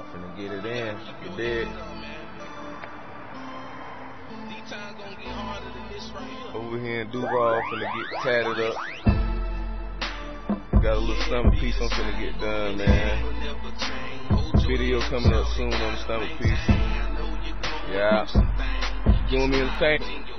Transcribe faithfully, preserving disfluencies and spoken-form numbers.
Alright, finna get it in. You dig? Over here in Duval, finna get tatted up. Got a little stomach piece I'm finna get done, man. Video coming up soon on the stomach piece. Yeah. Join me in the tank.